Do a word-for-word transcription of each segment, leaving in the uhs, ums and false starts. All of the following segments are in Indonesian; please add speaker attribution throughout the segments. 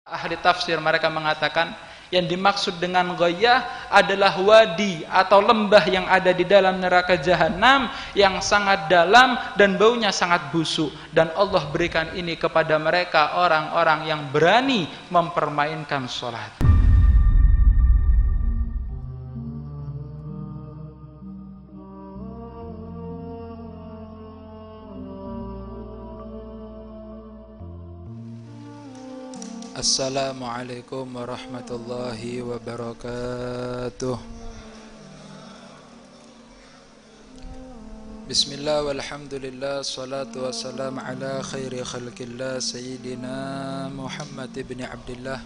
Speaker 1: Ahli tafsir mereka mengatakan yang dimaksud dengan ghayyah adalah wadi atau lembah yang ada di dalam neraka jahanam yang sangat dalam dan baunya sangat busuk, dan Allah berikan ini kepada mereka orang-orang yang berani mempermainkan sholat. Assalamualaikum warahmatullahi wabarakatuh. Bismillah walhamdulillah, salatu wassalam ala khairi khalqillah Sayyidina Muhammad ibn Abdullah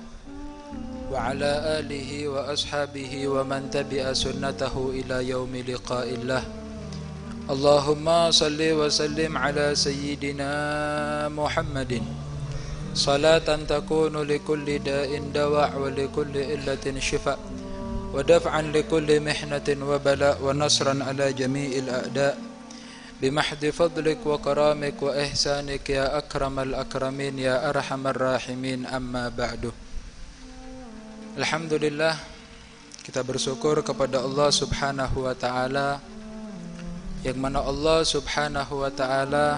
Speaker 1: wa ala alihi wa ashabihi wa man tabi'a sunnatahu ila yaumi liqa'illah. Allahumma salli wa sallim ala Sayyidina Muhammadin salatan takunu likulli da'in dawa' wa likulli illatin shifa' wa daf'an likulli mihnatin wa bala' wa nasran ala jami'il a'da' bimahdi fadlik wa karamik wa ihsanik ya akramal akramin ya arhamar rahimin, amma ba'du. Alhamdulillah, kita bersyukur kepada Allah subhanahu wa ta'ala, yang mana Allah subhanahu wa ta'ala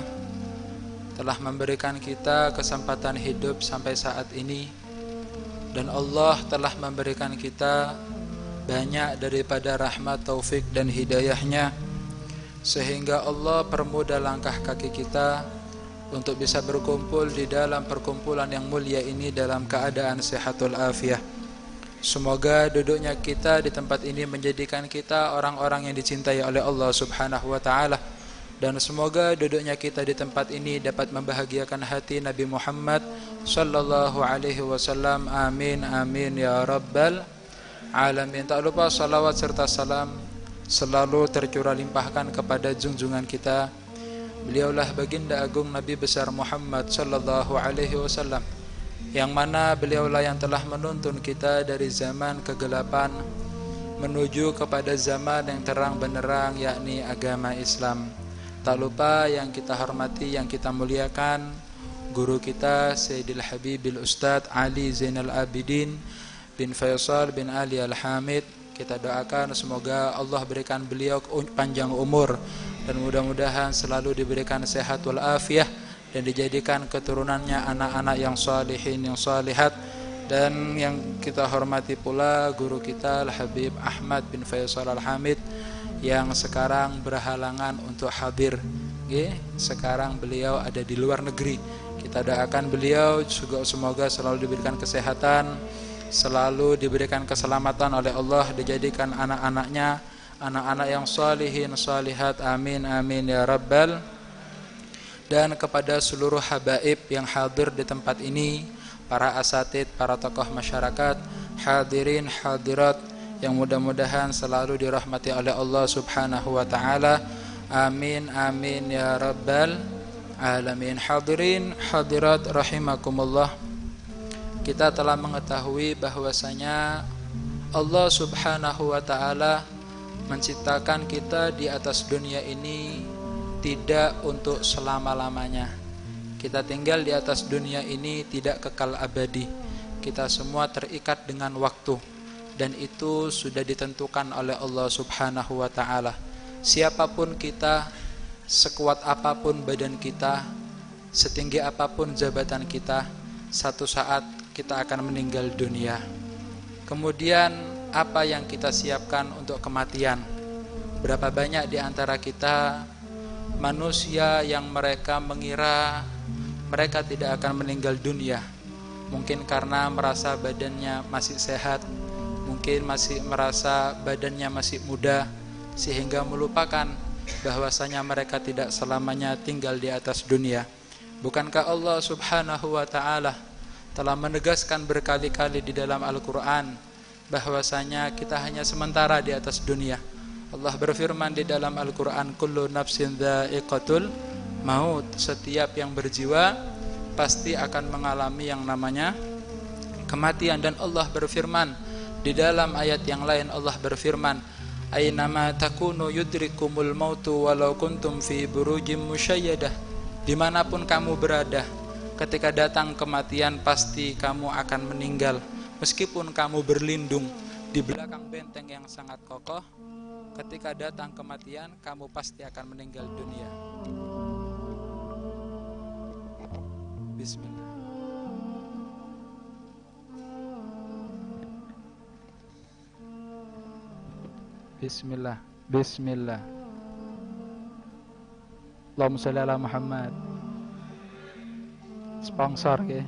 Speaker 1: telah memberikan kita kesempatan hidup sampai saat ini, dan Allah telah memberikan kita banyak daripada rahmat, taufik dan hidayahnya, sehingga Allah permudah langkah kaki kita untuk bisa berkumpul di dalam perkumpulan yang mulia ini dalam keadaan sehatul afiah. Semoga duduknya kita di tempat ini menjadikan kita orang-orang yang dicintai oleh Allah subhanahu wa ta'ala, dan semoga duduknya kita di tempat ini dapat membahagiakan hati Nabi Muhammad sallallahu alaihi wasallam. Amin amin ya rabbal alamin. Tak lupa salawat serta salam selalu tercurah limpahkan kepada junjungan kita, beliaulah baginda agung Nabi besar Muhammad sallallahu alaihi wasallam, yang mana beliaulah yang telah menuntun kita dari zaman kegelapan menuju kepada zaman yang terang benderang, yakni agama Islam. Tak lupa yang kita hormati, yang kita muliakan, guru kita Sayyidil Habibil Ustadz Ali Zainal Abidin bin Faisal bin Ali Al-Hamid. Kita doakan semoga Allah berikan beliau panjang umur dan mudah-mudahan selalu diberikan sehat wal afiah, dan dijadikan keturunannya anak-anak yang salihin, yang salihat. Dan yang kita hormati pula guru kita Al-Habib Ahmad bin Faisal Al-Hamid, yang sekarang berhalangan untuk hadir. Oke, sekarang beliau ada di luar negeri. Kita doakan beliau juga semoga selalu diberikan kesehatan, selalu diberikan keselamatan oleh Allah, dijadikan anak-anaknya anak-anak yang salihin salihat. Amin amin ya rabbal. Dan kepada seluruh habaib yang hadir di tempat ini, para asatid, para tokoh masyarakat, hadirin hadirat yang mudah-mudahan selalu dirahmati oleh Allah subhanahu wa ta'ala. Amin amin ya rabbal alamin. Hadirin hadirat rahimakumullah, kita telah mengetahui bahwasanya Allah subhanahu wa ta'ala menciptakan kita di atas dunia ini tidak untuk selama-lamanya. Kita tinggal di atas dunia ini tidak kekal abadi. Kita semua terikat dengan waktu, dan itu sudah ditentukan oleh Allah subhanahu wa ta'ala. Siapapun kita, sekuat apapun badan kita, setinggi apapun jabatan kita, satu saat kita akan meninggal dunia. Kemudian apa yang kita siapkan untuk kematian? Berapa banyak di antara kita manusia yang mereka mengira mereka tidak akan meninggal dunia, mungkin karena merasa badannya masih sehat, mungkin masih merasa badannya masih muda, sehingga melupakan bahwasanya mereka tidak selamanya tinggal di atas dunia. Bukankah Allah subhanahu wa ta'ala telah menegaskan berkali-kali di dalam Al-Quran bahwasanya kita hanya sementara di atas dunia? Allah berfirman di dalam Al-Quran, kullu nafsin dha'iqatul maut, setiap yang berjiwa pasti akan mengalami yang namanya kematian. Dan Allah berfirman di dalam ayat yang lain, Allah berfirman, aynama takunu yudrikumul mautu walau kuntum fi burujim musyayyadah, dimanapun kamu berada, ketika datang kematian pasti kamu akan meninggal. Meskipun kamu berlindung di belakang benteng yang sangat kokoh, ketika datang kematian kamu pasti akan meninggal dunia. Bismillah. Bismillah. Bismillah. Allahumma sholli ala Muhammad. Sponsor ke?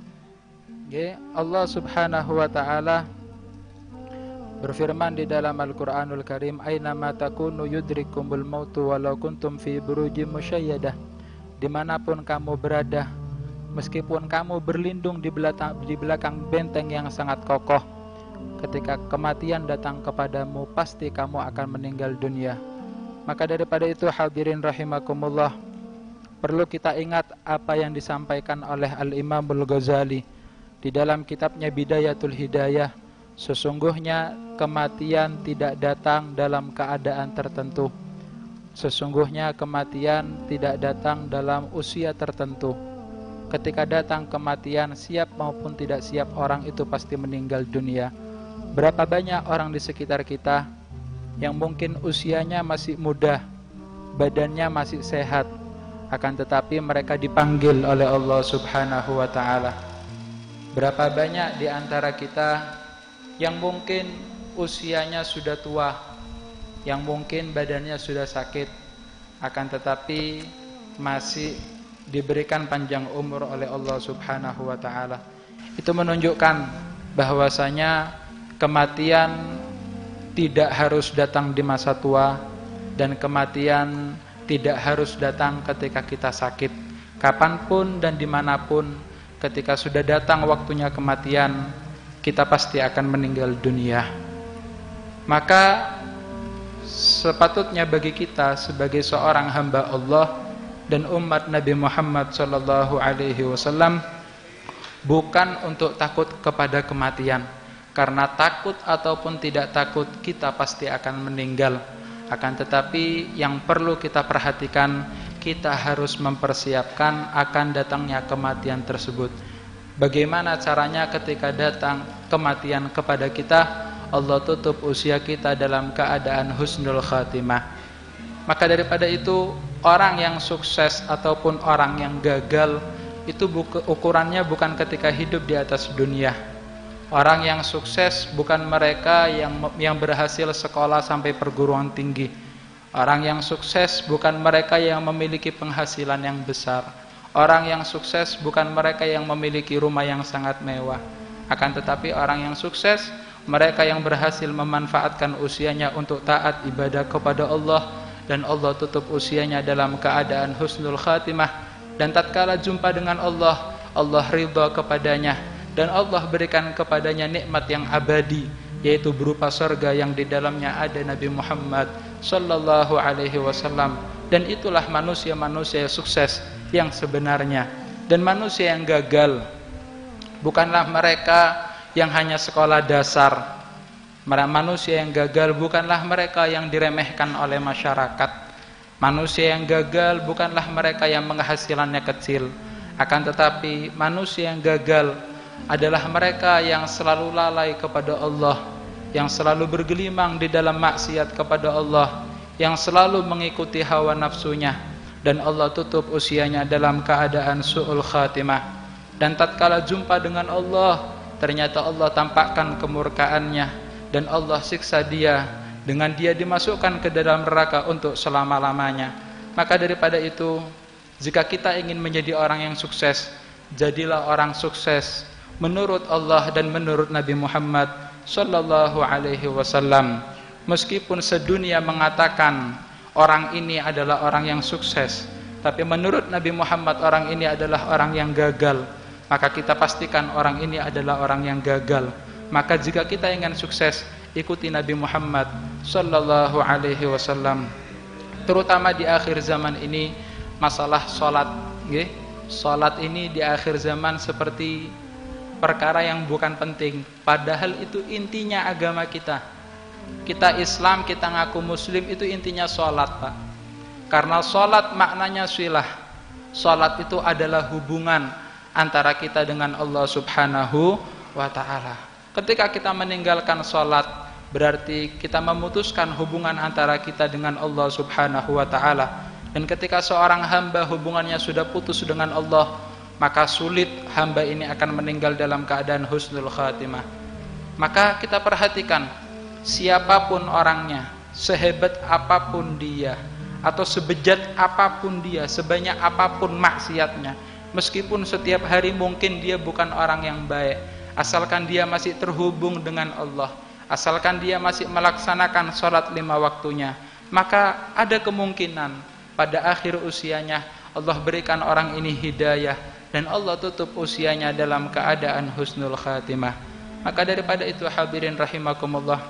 Speaker 1: Ke Allah Subhanahu wa taala berfirman di dalam Al-Qur'anul Karim, "Aina ma takunu yudrikumul mautu walau kuntum fi burujim musyayyadah." Dimanapun kamu berada, meskipun kamu berlindung di belakang, di belakang benteng yang sangat kokoh, ketika kematian datang kepadamu pasti kamu akan meninggal dunia. Maka daripada itu hadirin rahimakumullah, perlu kita ingat apa yang disampaikan oleh Al-Imam Al-Ghazali di dalam kitabnya Bidayatul Hidayah. Sesungguhnya kematian tidak datang dalam keadaan tertentu. Sesungguhnya kematian tidak datang dalam usia tertentu. Ketika datang kematian, siap maupun tidak siap orang itu pasti meninggal dunia. Berapa banyak orang di sekitar kita yang mungkin usianya masih muda, badannya masih sehat, akan tetapi mereka dipanggil oleh Allah Subhanahu wa ta'ala. Berapa banyak di antara kita yang mungkin usianya sudah tua, yang mungkin badannya sudah sakit, akan tetapi masih diberikan panjang umur oleh Allah Subhanahu wa ta'ala. Itu menunjukkan bahwasanya kematian tidak harus datang di masa tua, dan kematian tidak harus datang ketika kita sakit. Kapanpun dan dimanapun, ketika sudah datang waktunya kematian, kita pasti akan meninggal dunia. Maka sepatutnya bagi kita sebagai seorang hamba Allah dan umat Nabi Muhammad sallallahu alaihi wasallam bukan untuk takut kepada kematian, karena takut ataupun tidak takut kita pasti akan meninggal. Akan tetapi yang perlu kita perhatikan, kita harus mempersiapkan akan datangnya kematian tersebut. Bagaimana caranya ketika datang kematian kepada kita, Allah tutup usia kita dalam keadaan husnul khatimah. Maka daripada itu, orang yang sukses ataupun orang yang gagal itu ukurannya bukan ketika hidup di atas dunia. Orang yang sukses bukan mereka yang yang berhasil sekolah sampai perguruan tinggi. Orang yang sukses bukan mereka yang memiliki penghasilan yang besar. Orang yang sukses bukan mereka yang memiliki rumah yang sangat mewah. Akan tetapi orang yang sukses, mereka yang berhasil memanfaatkan usianya untuk taat ibadah kepada Allah, dan Allah tutup usianya dalam keadaan husnul khatimah. Dan tatkala jumpa dengan Allah, Allah ridha kepadanya, dan Allah berikan kepadanya nikmat yang abadi, yaitu berupa surga yang di dalamnya ada Nabi Muhammad sallallahu alaihi wasallam. Dan itulah manusia-manusia sukses yang sebenarnya. Dan manusia yang gagal bukanlah mereka yang hanya sekolah dasar. Manusia yang gagal bukanlah mereka yang diremehkan oleh masyarakat. Manusia yang gagal bukanlah mereka yang penghasilannya kecil. Akan tetapi manusia yang gagal adalah mereka yang selalu lalai kepada Allah, yang selalu bergelimang di dalam maksiat kepada Allah, yang selalu mengikuti hawa nafsunya, dan Allah tutup usianya dalam keadaan su'ul khatimah. Dan tatkala jumpa dengan Allah, ternyata Allah tampakkan kemurkaannya, dan Allah siksa dia, dengan dia dimasukkan ke dalam neraka untuk selama-lamanya. Maka daripada itu, jika kita ingin menjadi orang yang sukses, jadilah orang sukses menurut Allah dan menurut Nabi Muhammad sallallahu alaihi wasallam. Meskipun sedunia mengatakan orang ini adalah orang yang sukses, tapi menurut Nabi Muhammad orang ini adalah orang yang gagal, maka kita pastikan orang ini adalah orang yang gagal. Maka jika kita ingin sukses, ikuti Nabi Muhammad sallallahu alaihi wasallam. Terutama di akhir zaman ini, masalah salat, nggih. Salat ini di akhir zaman seperti perkara yang bukan penting, padahal itu intinya agama kita. Kita Islam, kita ngaku muslim, itu intinya salat, Pak. Karena salat maknanya silah. Salat itu adalah hubungan antara kita dengan Allah Subhanahu wa ta'ala. Ketika kita meninggalkan sholat, berarti kita memutuskan hubungan antara kita dengan Allah Subhanahu wa ta'ala. Dan ketika seorang hamba hubungannya sudah putus dengan Allah, maka sulit hamba ini akan meninggal dalam keadaan husnul khatimah. Maka kita perhatikan, siapapun orangnya, sehebat apapun dia, atau sebejat apapun dia, sebanyak apapun maksiatnya, meskipun setiap hari mungkin dia bukan orang yang baik, asalkan dia masih terhubung dengan Allah, asalkan dia masih melaksanakan sholat lima waktunya, maka ada kemungkinan pada akhir usianya Allah berikan orang ini hidayah dan Allah tutup usianya dalam keadaan husnul khatimah. Maka daripada itu hadirin rahimakumullah,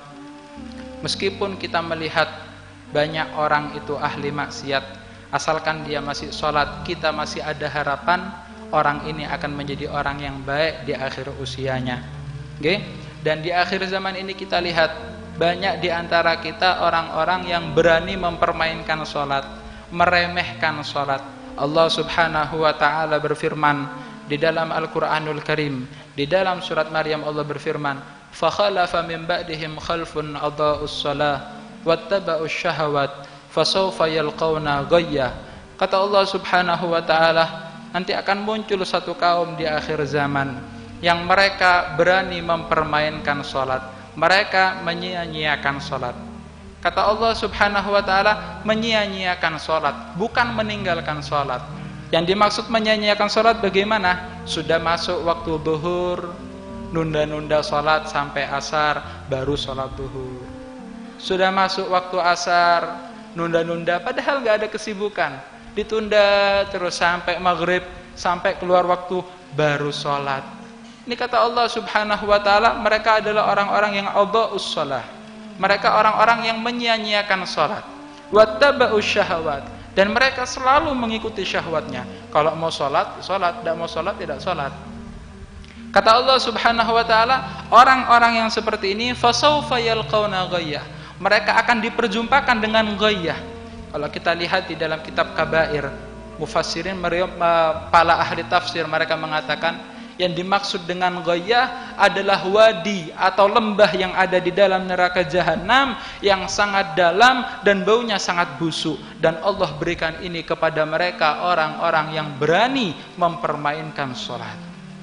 Speaker 1: meskipun kita melihat banyak orang itu ahli maksiat, asalkan dia masih sholat, kita masih ada harapan orang ini akan menjadi orang yang baik di akhir usianya. Oke? Dan di akhir zaman ini kita lihat banyak di antara kita orang-orang yang berani mempermainkan sholat, meremehkan sholat. Allah Subhanahu wa ta'ala berfirman di dalam Al-Quranul Karim, di dalam surat Maryam Allah berfirman, فَخَلَفَ مِنْ بَعْدِهِمْ خَلْفٌ أَضَاءُوا الصَّلَاةَ وَاتَّبَعُوا الشَّهَوَاتِ فَسَوْفَ يَلْقَوْنَ غَيًّا. Kata Allah Subhanahu wa ta'ala, nanti akan muncul satu kaum di akhir zaman yang mereka berani mempermainkan sholat, mereka menyia-nyiakan sholat. Kata Allah Subhanahu wa ta'ala, menyia-nyiakan sholat, bukan meninggalkan sholat. Yang dimaksud menyia-nyiakan sholat bagaimana? Sudah masuk waktu zuhur, nunda-nunda sholat sampai asar, baru sholat zuhur. Sudah masuk waktu asar, nunda-nunda, padahal gak ada kesibukan, ditunda terus sampai maghrib, sampai keluar waktu, baru sholat. Ini kata Allah Subhanahu wa ta'ala, mereka adalah orang-orang yang adha'us shalah, mereka orang-orang yang menyia-nyiakan sholat. Wattaba'us syahawat, dan mereka selalu mengikuti syahwatnya. Kalau mau sholat, sholat, tidak mau sholat, tidak sholat. Kata Allah Subhanahu wa ta'ala, orang-orang yang seperti ini fasawfa yalqawna ghayyah, mereka akan diperjumpakan dengan ghayyah. Kalau kita lihat di dalam kitab Kabair, mufassirin, para ahli tafsir, mereka mengatakan yang dimaksud dengan ghayyah adalah wadi atau lembah yang ada di dalam neraka jahanam yang sangat dalam dan baunya sangat busuk, dan Allah berikan ini kepada mereka orang-orang yang berani mempermainkan sholat.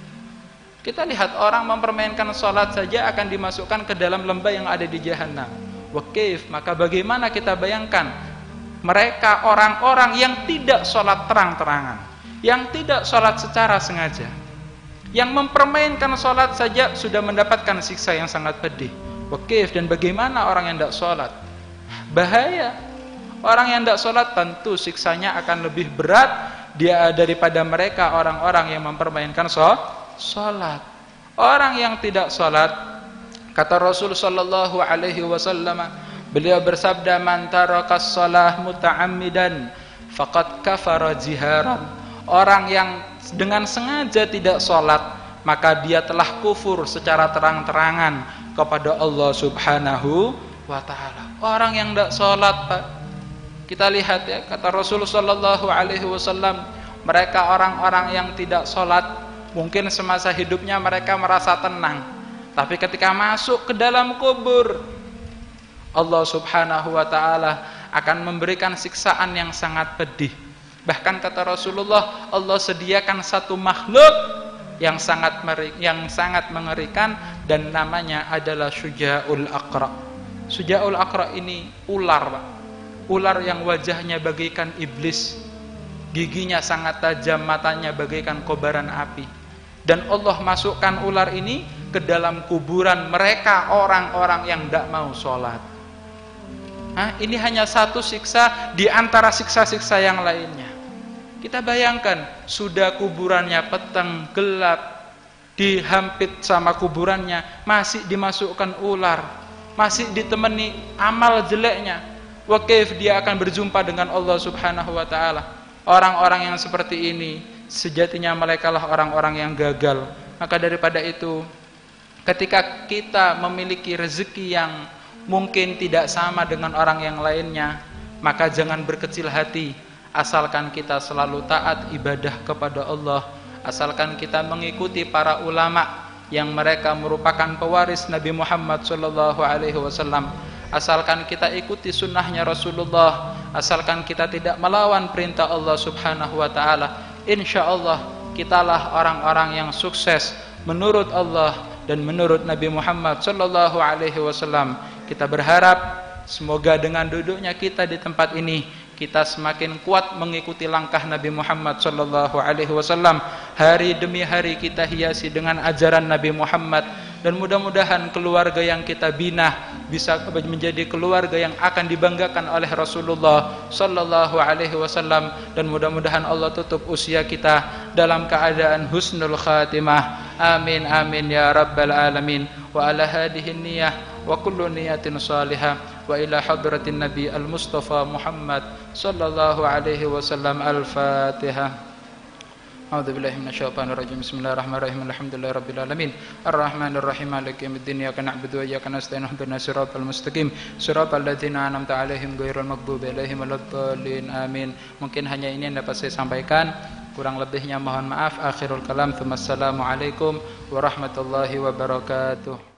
Speaker 1: Kita lihat orang mempermainkan sholat saja akan dimasukkan ke dalam lembah yang ada di jahanam. Wakif, maka bagaimana kita bayangkan mereka orang-orang yang tidak sholat terang-terangan, yang tidak sholat secara sengaja, yang mempermainkan sholat saja sudah mendapatkan siksa yang sangat pedih. Wakif, dan bagaimana orang yang tidak sholat? Bahaya. Orang yang tidak sholat tentu siksanya akan lebih berat dia daripada mereka orang-orang yang mempermainkan sholat. Orang yang tidak sholat, kata Rasul sallallahu alaihi wasallam, beliau bersabda, man tarakas shalah muta'ammidan faqad kafara jiharan. Orang yang dengan sengaja tidak sholat, maka dia telah kufur secara terang-terangan kepada Allah Subhanahu wa ta'ala. Orang yang tidak sholat, Pak, kita lihat ya, kata Rasul sallallahu alaihi wasallam, mereka orang-orang yang tidak sholat, mungkin semasa hidupnya mereka merasa tenang, tapi ketika masuk ke dalam kubur, Allah Subhanahu wa ta'ala akan memberikan siksaan yang sangat pedih. Bahkan kata Rasulullah, Allah sediakan satu makhluk yang sangat yang sangat mengerikan, dan namanya adalah Syuja'ul Aqra. Syuja'ul Aqra ini ular, Pak. Ular yang wajahnya bagaikan iblis, giginya sangat tajam, matanya bagaikan kobaran api. Dan Allah masukkan ular ini ke dalam kuburan mereka orang-orang yang tidak mau sholat. Nah, ini hanya satu siksa di antara siksa-siksa yang lainnya. Kita bayangkan, sudah kuburannya petang, gelap, dihampit sama kuburannya, masih dimasukkan ular, masih ditemani amal jeleknya. Wakif, dia akan berjumpa dengan Allah Subhanahu wa ta'ala. Orang-orang yang seperti ini sejatinya mereka lah orang-orang yang gagal. Maka daripada itu, ketika kita memiliki rezeki yang mungkin tidak sama dengan orang yang lainnya, maka jangan berkecil hati, asalkan kita selalu taat ibadah kepada Allah, asalkan kita mengikuti para ulama yang mereka merupakan pewaris Nabi Muhammad sallallahu alaihi wasallam, asalkan kita ikuti sunnahnya Rasulullah, asalkan kita tidak melawan perintah Allah subhanahu wa ta'ala, insyaallah kitalah orang-orang yang sukses menurut Allah dan menurut Nabi Muhammad sallallahu alaihi wasallam. Kita berharap semoga dengan duduknya kita di tempat ini, kita semakin kuat mengikuti langkah Nabi Muhammad sallallahu alaihi wasallam. Hari demi hari kita hiasi dengan ajaran Nabi Muhammad, dan mudah-mudahan keluarga yang kita bina bisa menjadi keluarga yang akan dibanggakan oleh Rasulullah sallallahu alaihi wasallam, dan mudah-mudahan Allah tutup usia kita dalam keadaan husnul khatimah. Amin amin ya rabbal alamin. Wa ala hadhihi niyyah wa kullu niyatin salihah wa ila hadratin nabi al-mustafa Muhammad sallallahu alaihi wasallam. Al-Fatihah. A'udzu billahi minasyaitonir rajim. Bismillahirrahmanirrahim. Alhamdulillahirabbil alamin. Arrahmanirrahim. Maliki yaumiddin. Iyyaka na'budu wa iyyaka nasta'in. Ihdinas siratal mustaqim. Siratal ladzina an'amta 'alaihim ghairil maghdubi 'alaihim waladdallin. Amin. Mungkin hanya ini yang dapat saya sampaikan. Kurang lebihnya mohon maaf. Akhirul kalam. Assalamualaikum warahmatullahi wabarakatuh.